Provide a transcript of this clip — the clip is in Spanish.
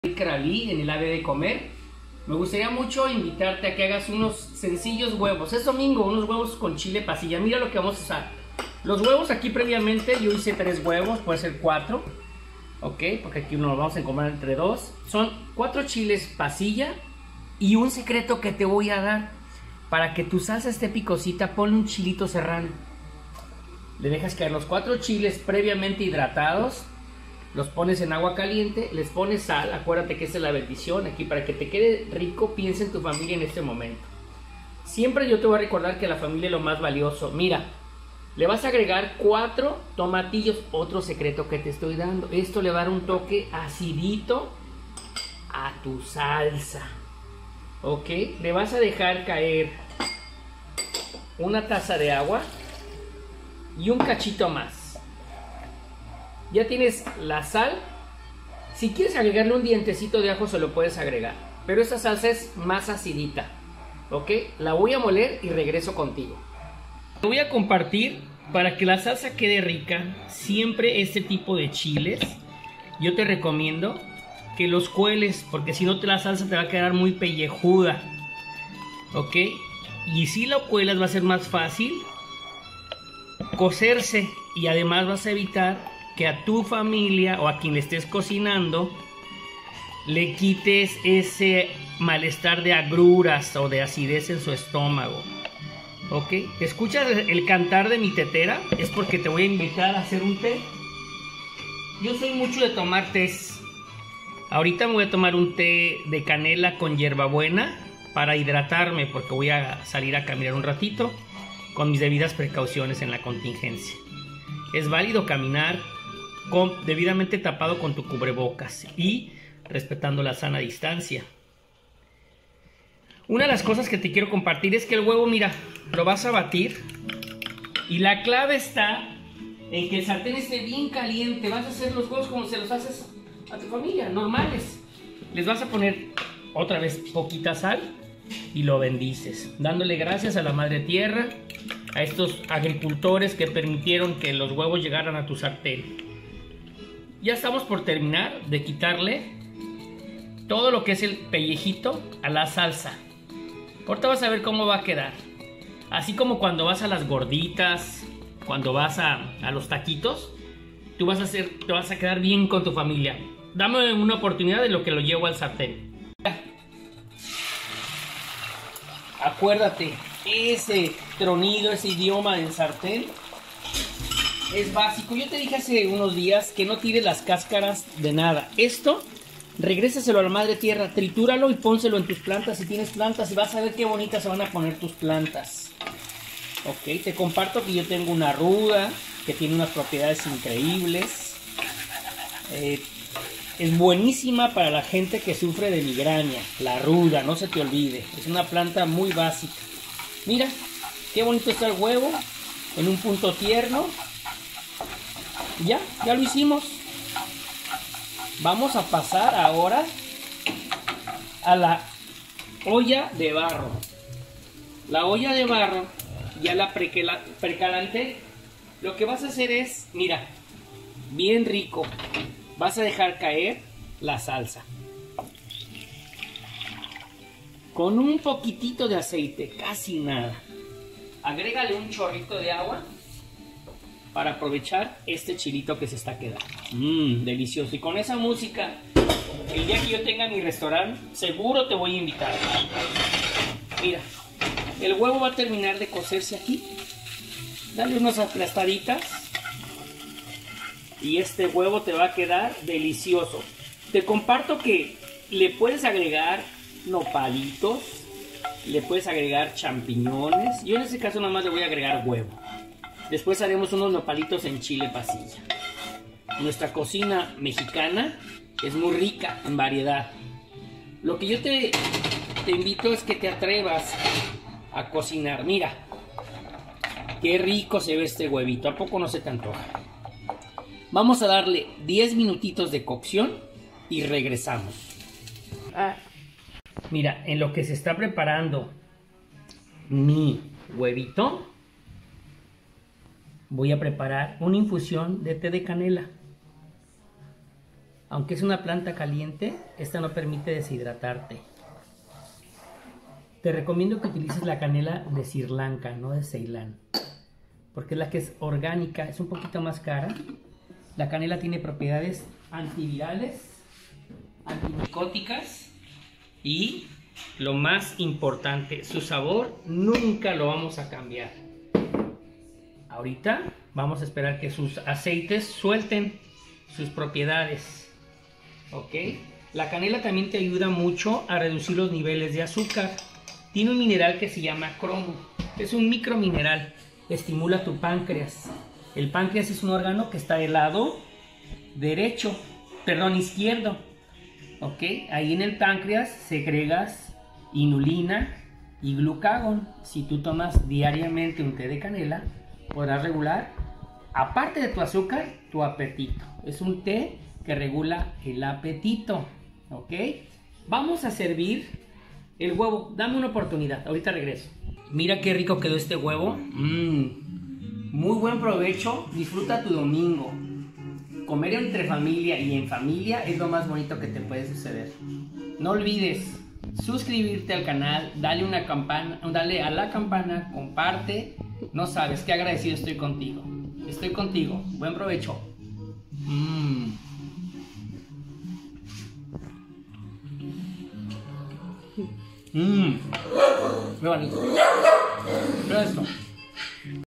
Cralí en el ave de comer. Me gustaría mucho invitarte a que hagas unos sencillos huevos. Es domingo, unos huevos con chile pasilla. Mira lo que vamos a usar. Los huevos aquí previamente yo hice 3 huevos, puede ser 4. Ok, porque aquí uno lo vamos a comer entre 2. Son 4 chiles pasilla. Y un secreto que te voy a dar. Para que tu salsa esté picosita, ponle un chilito serrano. Le dejas caer los 4 chiles previamente hidratados. Los pones en agua caliente, les pones sal, acuérdate que esta es la bendición aquí, para que te quede rico, piensa en tu familia en este momento. Siempre yo te voy a recordar que la familia es lo más valioso. Mira, le vas a agregar 4 tomatillos, otro secreto que te estoy dando. Esto le va a dar un toque acidito a tu salsa. Ok, le vas a dejar caer una taza de agua y un cachito más. Ya tienes la sal. Si quieres agregarle un dientecito de ajo se lo puedes agregar, pero esta salsa es más acidita. Ok, la voy a moler y regreso contigo. Te voy a compartir para que la salsa quede rica. Siempre este tipo de chiles yo te recomiendo que los cueles, porque si no la salsa te va a quedar muy pellejuda. Ok, y si lo cuelas va a ser más fácil cocerse, y además vas a evitar que a tu familia o a quien le estés cocinando le quites ese malestar de agruras o de acidez en su estómago. ¿Ok? ¿Escuchas el cantar de mi tetera? Es porque te voy a invitar a hacer un té. Yo soy mucho de tomar tés. Ahorita me voy a tomar un té de canela con hierbabuena para hidratarme, porque voy a salir a caminar un ratito con mis debidas precauciones en la contingencia. Es válido caminar debidamente tapado con tu cubrebocas y respetando la sana distancia. Una de las cosas que te quiero compartir es que el huevo, mira, lo vas a batir y la clave está en que el sartén esté bien caliente. Vas a hacer los huevos como se los haces a tu familia, normales. Les vas a poner otra vez poquita sal y lo bendices, dándole gracias a la madre tierra, a estos agricultores que permitieron que los huevos llegaran a tu sartén. Ya estamos por terminar de quitarle todo lo que es el pellejito a la salsa. Ahorita vas a ver cómo va a quedar. Así como cuando vas a las gorditas, cuando vas a los taquitos, te vas a quedar bien con tu familia. Dame una oportunidad de lo que lo llevo al sartén. Acuérdate, ese tronido, ese idioma del sartén es básico. Yo te dije hace unos días que no tires las cáscaras de nada. Esto, regrésaselo a la madre tierra, tritúralo y pónselo en tus plantas si tienes plantas y vas a ver qué bonitas se van a poner tus plantas. Ok, te comparto que yo tengo una ruda que tiene unas propiedades increíbles. Es buenísima para la gente que sufre de migraña. La ruda, no se te olvide. Es una planta muy básica. Mira, qué bonito está el huevo en un punto tierno. Ya lo hicimos. Vamos a pasar ahora a la olla de barro. La olla de barro ya la precalenté. Lo que vas a hacer es, mira, bien rico. Vas a dejar caer la salsa con un poquitito de aceite, casi nada. Agrégale un chorrito de agua para aprovechar este chilito que se está quedando. Delicioso. Y con esa música, el día que yo tenga mi restaurante, seguro te voy a invitar. Mira, el huevo va a terminar de cocerse aquí. Dale unas aplastaditas y este huevo te va a quedar delicioso. Te comparto que le puedes agregar nopalitos, le puedes agregar champiñones. Yo en este caso nada más le voy a agregar huevo. Después haremos unos nopalitos en chile pasilla. Nuestra cocina mexicana es muy rica en variedad. Lo que yo te invito es que te atrevas a cocinar. Mira, qué rico se ve este huevito. ¿A poco no se te antoja? Vamos a darle 10 minutitos de cocción y regresamos. Mira, en lo que se está preparando mi huevito, voy a preparar una infusión de té de canela. Aunque es una planta caliente, esta no permite deshidratarte. Te recomiendo que utilices la canela de Sri Lanka, no de Ceilán, porque es la que es orgánica, es un poquito más cara. La canela tiene propiedades antivirales, antimicóticas y, lo más importante, su sabor nunca lo vamos a cambiar. Ahorita vamos a esperar que sus aceites suelten sus propiedades. ¿Ok? La canela también te ayuda mucho a reducir los niveles de azúcar. Tiene un mineral que se llama cromo. Es un micromineral. Estimula tu páncreas. El páncreas es un órgano que está del lado izquierdo. ¿Ok? Ahí en el páncreas segregas inulina y glucagón. Si tú tomas diariamente un té de canela, podrás regular, aparte de tu azúcar, tu apetito. Es un té que regula el apetito. ¿Ok? Vamos a servir el huevo. Dame una oportunidad, ahorita regreso. Mira qué rico quedó este huevo. Muy buen provecho. Disfruta tu domingo. Comer entre familia y en familia es lo más bonito que te puede suceder. No olvides suscribirte al canal, dale a la campana, comparte. No sabes qué agradecido estoy contigo. Estoy contigo. Buen provecho. Qué bonito. Mira esto.